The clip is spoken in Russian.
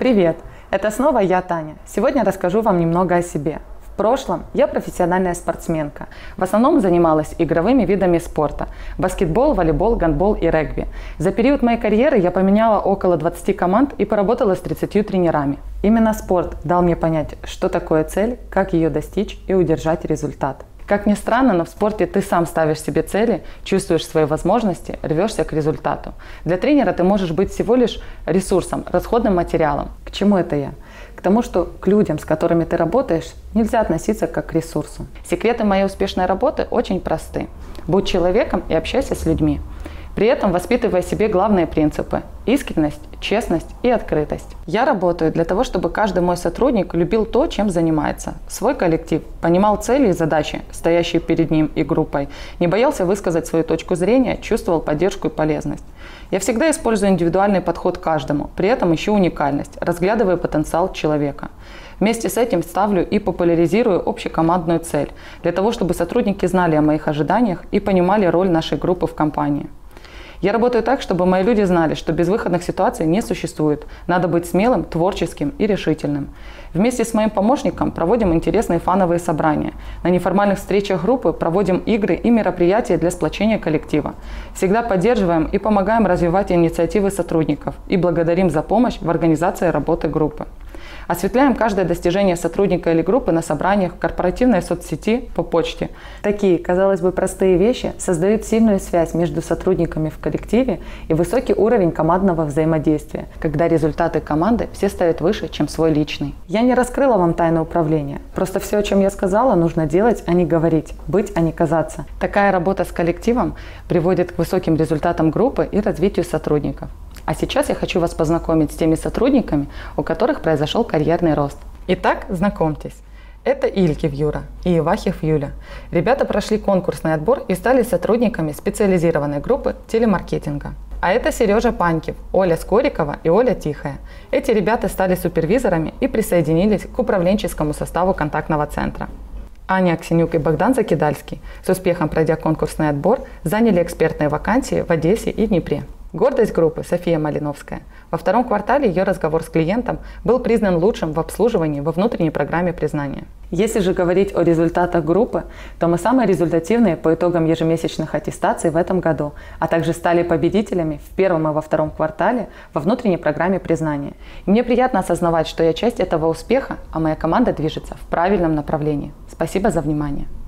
Привет! Это снова я, Таня. Сегодня расскажу вам немного о себе. В прошлом я профессиональная спортсменка. В основном занималась игровыми видами спорта – баскетбол, волейбол, гандбол и регби. За период моей карьеры я поменяла около 20 команд и поработала с 30 тренерами. Именно спорт дал мне понять, что такое цель, как ее достичь и удержать результат. Как ни странно, но в спорте ты сам ставишь себе цели, чувствуешь свои возможности, рвешься к результату. Для тренера ты можешь быть всего лишь ресурсом, расходным материалом. К чему это я? К тому, что к людям, с которыми ты работаешь, нельзя относиться как к ресурсу. Секреты моей успешной работы очень просты. Будь человеком и общайся с людьми. При этом воспитывая в себе главные принципы – искренность, честность и открытость. Я работаю для того, чтобы каждый мой сотрудник любил то, чем занимается, свой коллектив, понимал цели и задачи, стоящие перед ним и группой, не боялся высказать свою точку зрения, чувствовал поддержку и полезность. Я всегда использую индивидуальный подход к каждому, при этом ищу уникальность, разглядывая потенциал человека. Вместе с этим ставлю и популяризирую общекомандную цель, для того, чтобы сотрудники знали о моих ожиданиях и понимали роль нашей группы в компании. Я работаю так, чтобы мои люди знали, что безвыходных ситуаций не существует. Надо быть смелым, творческим и решительным. Вместе с моим помощником проводим интересные фановые собрания. На неформальных встречах группы проводим игры и мероприятия для сплочения коллектива. Всегда поддерживаем и помогаем развивать инициативы сотрудников и благодарим за помощь в организации работы группы. Осветляем каждое достижение сотрудника или группы на собраниях, в корпоративной соцсети, по почте. Такие, казалось бы, простые вещи создают сильную связь между сотрудниками в коллективе и высокий уровень командного взаимодействия, когда результаты команды все ставят выше, чем свой личный. Я не раскрыла вам тайны управления. Просто все, о чем я сказала, нужно делать, а не говорить, быть, а не казаться. Такая работа с коллективом приводит к высоким результатам группы и развитию сотрудников. А сейчас я хочу вас познакомить с теми сотрудниками, у которых произошел карьерный рост. Итак, знакомьтесь. Это Илькив Юра и Ивахев Юля. Ребята прошли конкурсный отбор и стали сотрудниками специализированной группы телемаркетинга. А это Сережа Панькив, Оля Скорикова и Оля Тихая. Эти ребята стали супервизорами и присоединились к управленческому составу контактного центра. Аня Аксенюк и Богдан Закидальский, с успехом пройдя конкурсный отбор, заняли экспертные вакансии в Одессе и Днепре. Гордость группы София Малиновская. Во втором квартале ее разговор с клиентом был признан лучшим в обслуживании во внутренней программе признания. Если же говорить о результатах группы, то мы самые результативные по итогам ежемесячных аттестаций в этом году, а также стали победителями в первом и во втором квартале во внутренней программе признания. И мне приятно осознавать, что я часть этого успеха, а моя команда движется в правильном направлении. Спасибо за внимание.